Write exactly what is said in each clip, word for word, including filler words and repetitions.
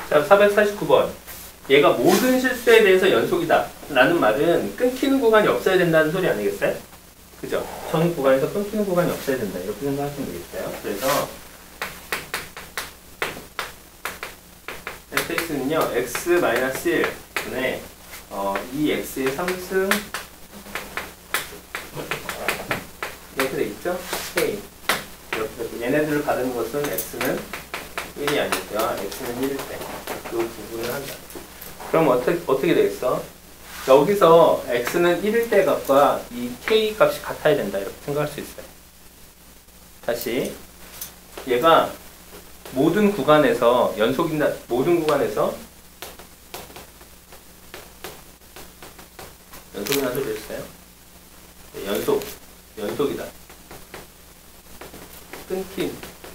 자, 사백사십구 번. 얘가 모든 실수에 대해서 연속이다 라는 말은 끊기는 구간이 없어야 된다는 소리 아니겠어요? 그죠? 전 구간에서 끊기는 구간이 없어야 된다 이렇게 생각하시면 되겠어요. 그래서 에프엑스는요 x 마이너스 일 분의 어, 이 x의 삼 승 이렇게 돼 있죠? k 이렇게 얘네들을 가르는 것은 x는 일이 아니고요. x는 일일 때 이 부분을 한다. 그럼 어떻게, 어떻게 되겠어? 여기서 x는 일일 때 값과 이 k 값이 같아야 된다 이렇게 생각할 수 있어요. 다시 얘가 모든 구간에서 연속이나 모든 구간에서 연속이나 소리 했어요? 네, 연속 연속이다. 끊김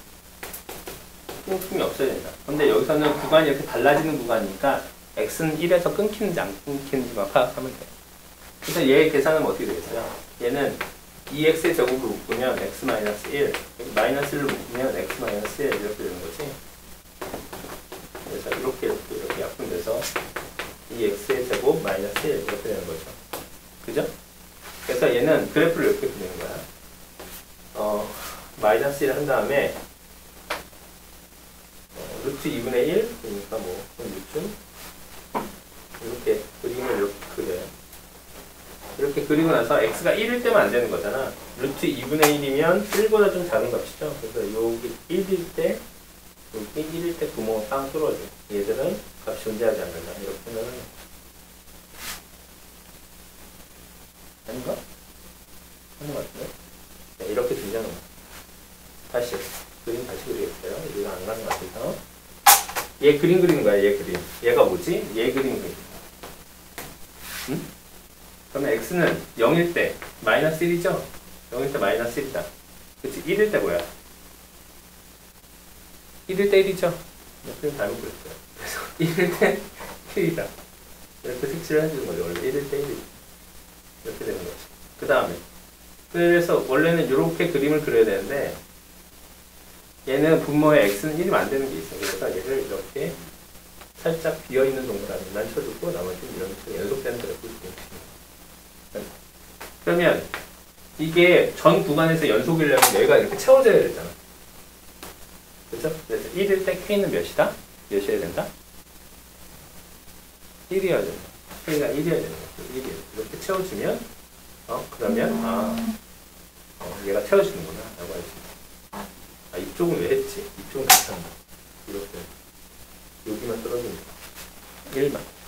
끊김이 없어야 된다. 근데 여기서는 구간이 이렇게 달라지는 구간이니까 x는 일에서 끊기는지 안 끊기는지만 파악하면 돼요. 그래서 얘의 계산은 어떻게 되겠어요? 얘는 이 엑스의 제곱을 묶으면 x 마이너스 일, 마이너스 일을 묶으면 x 마이너스 일 이렇게 되는 거지. 그래서 이렇게 이렇게 이렇게 약분돼서 이 엑스의 제곱 마이너스 일 이렇게 되는 거죠. 그죠? 그래서 얘는 그래프를 이렇게 그리는 거야. 어, 마이너스 일을 한 다음에 어, 루트 이분의 일, 그러니까 뭐 루트 이렇게 그림을 이렇게 그려요. 이렇게 그리고 나서 x가 일일 때면 안 되는 거잖아. 루트 이분의 일이면 일보다 좀 작은 값이죠. 그래서 여기 일일 때, 여기 일일 때 구멍을 빵 뚫어줘. 얘들은 값이 존재하지 않는다. 이렇게 생각을 해요. 아닌가? 하는 것 같은데? 네, 이렇게 준비하는 거야. 다시, 그림 다시 그리겠어요. 이거 안 가는 것 같아서. 얘 그림 그리는 거야, 얘 그림. 얘가 뭐지? 얘 그림 그림. 응? 그러면 x는 영일 때 마이너스 일이죠? 영일 때 마이너스 일이다. 그치? 일일 때 뭐야? 일일 때 일이죠? 그럼 잘못 그렸어요. 그래서 일일 때 일이다. 이렇게 색칠을 해주는 거죠. 원래 일일 때 일이. 이렇게 되는 거지. 그 다음에. 그래서 원래는 이렇게 그림을 그려야 되는데 얘는 분모에 x는 일이면 안 되는 게 있어. 그래서 얘를 이렇게 살짝 비어있는 동그라미만 쳐주고 나머지는 이런 식으로 연속되는 그래프를 그려주시면 그러면 이게 전 구간에서 연속이려면 얘가 이렇게 채워져야 되잖아. 그렇죠? 그래서 일일 때 k는 몇이다? 몇이어야 된다? 일이어야 된다. k가 일이어야 된다. 일이어야 된다. 이렇게 채워주면 어 그러면 아 어, 얘가 채워주는구나 라고 할수 있어. 아 이쪽은 왜 했지? 이쪽은 괜찮다. 이렇게 여기만 떨어지니까 일만